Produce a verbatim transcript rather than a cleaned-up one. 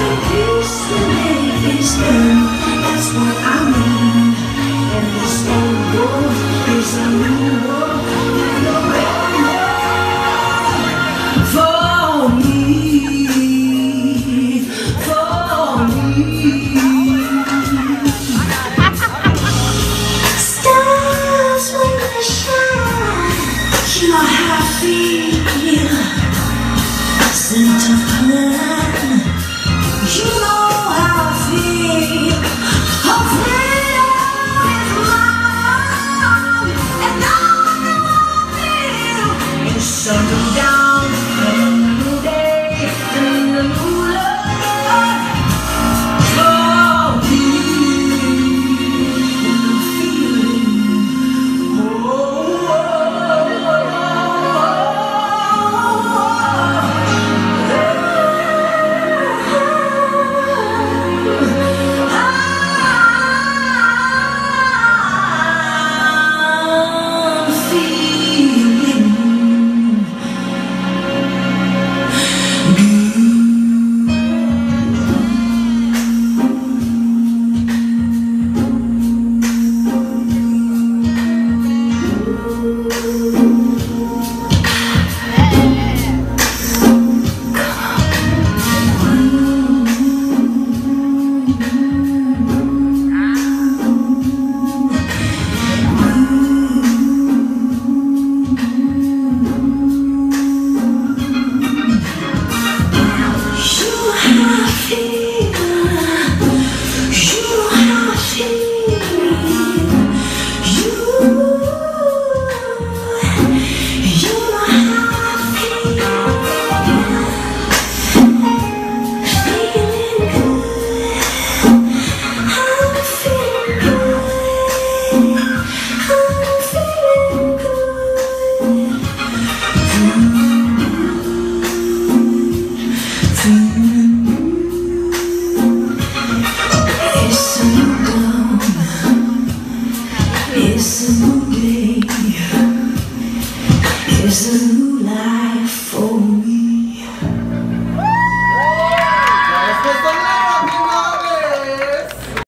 peace will make peace burn. That's what I mean. And this old world is a new world. And a better world for me, for me. Stars when they shine, you know how I feel. Center plan, you know how I feel. Oh, freedom is mine, and I know how I feel. And sundown, and a new day, and a new love for me. Oh, oh, it's a new day, it's a new life.